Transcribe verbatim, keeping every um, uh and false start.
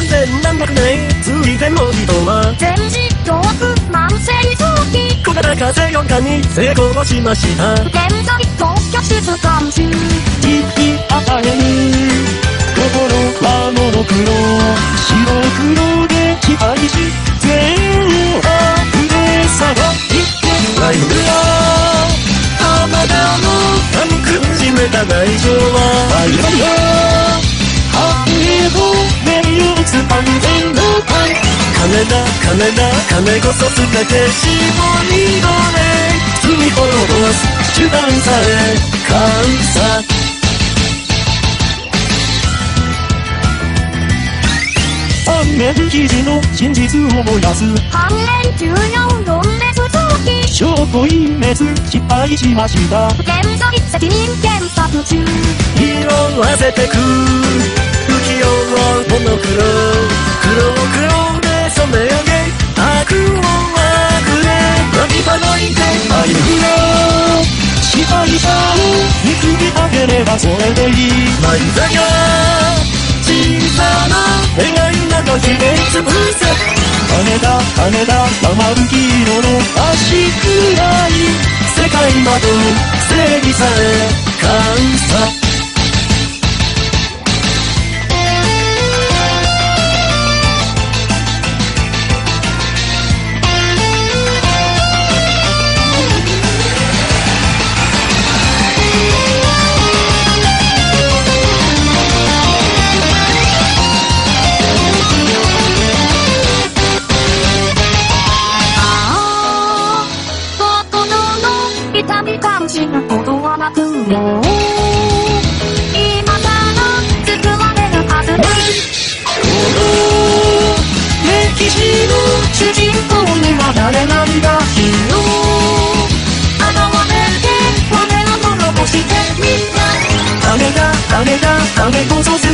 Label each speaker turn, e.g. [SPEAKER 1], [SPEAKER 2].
[SPEAKER 1] せんなんびゃくねん続いての人は
[SPEAKER 2] 全自教育慢性早期
[SPEAKER 1] 小型火星よんかに成功しました。
[SPEAKER 2] 現在特許出願中
[SPEAKER 1] 一気与える心はモノクロ白黒で支配し全員あふれさばいてライブは浜田の噛み苦しめた外情はあいらよハッピー名誉つ安全の会金だ金だ金こそすべて絞りどれ罪滅ぼす手段さえ感謝反面記事の真実を燃やす
[SPEAKER 2] 反面重要論列続き
[SPEAKER 1] 証拠隠滅失敗しました
[SPEAKER 2] 現在責任検索中
[SPEAKER 1] 色あせてく不器用モノクロ黒を黒で染め上げ悪を悪で何かのいてあいふの支配者を見つけ上げればそれでいい漫才が小さな願いなどひねりつぶせ金だ金だ黙る黄色の足くらい世界まで正義さえ感謝
[SPEAKER 2] 痛み感じることはなくもう今さら救われるはず
[SPEAKER 1] この歴史の主人公には誰々が必要
[SPEAKER 2] 現れて我ら滅ぼしてみた
[SPEAKER 1] 金だ金だ金こそ